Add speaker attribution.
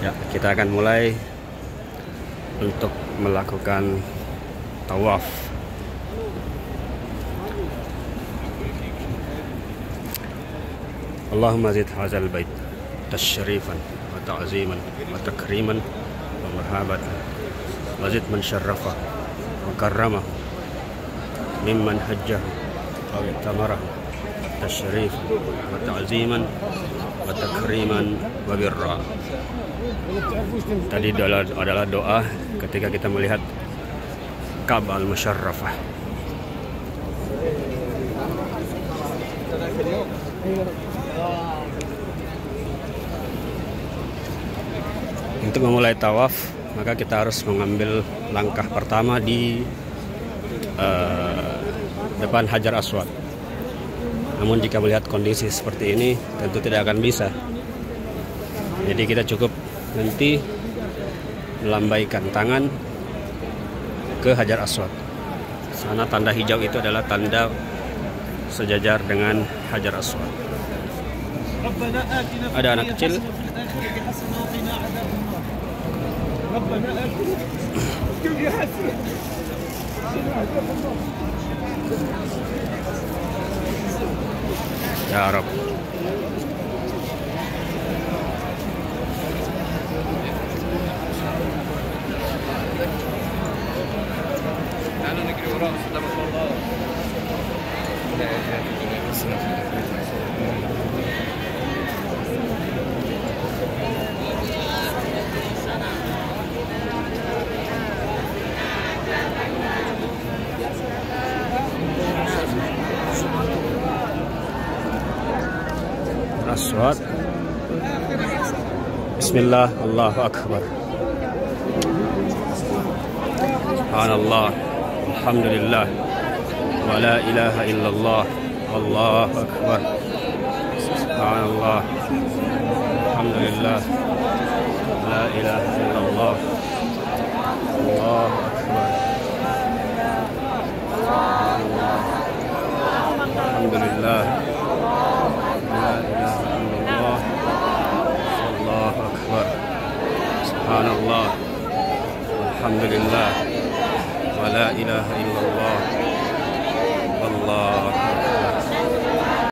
Speaker 1: Ya, kita akan mulai untuk melakukan tawaf. Allahumma zid hadzal bait tasyrifan wa ta'ziman wa takriman wa marhabatan wa zid man syarrafa wa karrama mimman hajjahu wa i'tamarahu tasyrifan wa ta'ziman wa takriman wa birra. Tadi adalah doa ketika kita melihat Ka'bah al-Musyarrafah. Untuk memulai tawaf, maka kita harus mengambil langkah pertama di depan Hajar Aswad. Namun jika melihat kondisi seperti ini, tentu tidak akan bisa. Jadi kita cukup nanti melambaikan tangan ke Hajar Aswad. Sana tanda hijau itu adalah tanda sejajar dengan Hajar Aswad. Ada anak kecil. Ya Rabb. Aswad. Bismillah, Allahu Akbar. Subhanallah, alhamdulillah, wa la ilaha illallah, Allahu Akbar. Subhanallah, alhamdulillah, la ilaha illallah, Allahu Akbar. Alhamdulillah, la ilaha illallah, Allahu Akbar. Subhanallah, alhamdulillah, wa la ilaha illallah, Allahu